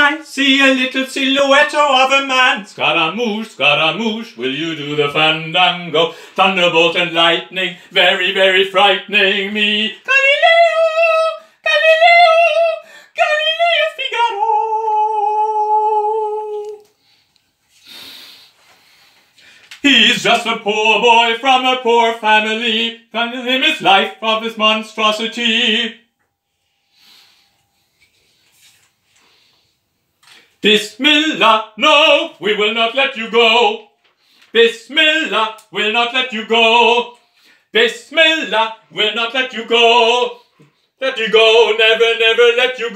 I see a little silhouetto of a man. Scaramouche, will you do the fandango? Thunderbolt and lightning, very, very frightening me. Galileo, Galileo, Galileo Figaro. He's just a poor boy from a poor family, and him his life of his monstrosity. Bismillah, no, we will not let you go. Bismillah, we'll not let you go. Bismillah, we'll not let you go. Let you go, never, never let you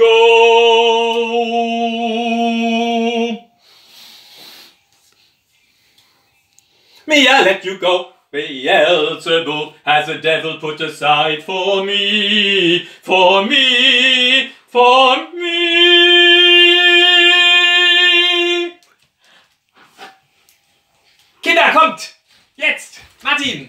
go. Me, I let you go. Beelzebub has a devil put aside for me, for me, for me. Kinder, kommt! Jetzt! Martin!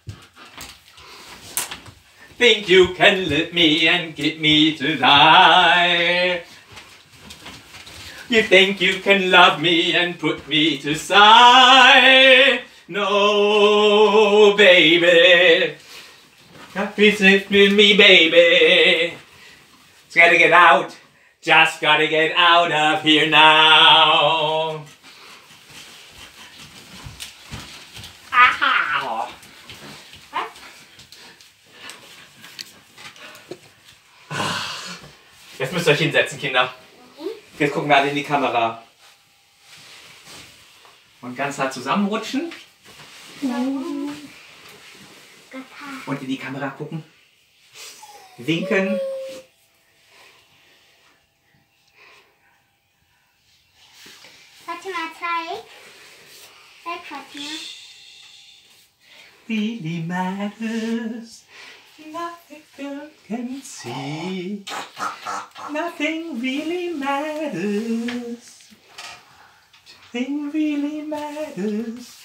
Think you can lift me and get me to die? You think you can love me and put me to sigh? No, baby. Please lift me, baby. Just gotta get out. Just gotta get out of here now. Aha. Jetzt müsst ihr euch hinsetzen, Kinder. Jetzt gucken wir alle in die Kamera. Und ganz hart zusammenrutschen. Und in die Kamera gucken. Winken. Warte mal, zeig. Zeig, Fatima. Really matters. Nothing girl can see. Nothing really matters. Nothing really matters.